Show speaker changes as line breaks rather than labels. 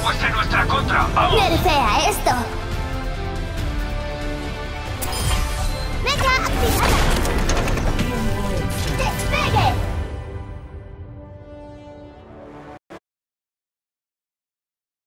fuese en nuestra contra. ¡Vamos!
¡Nerfea esto! ¡Mecha activada!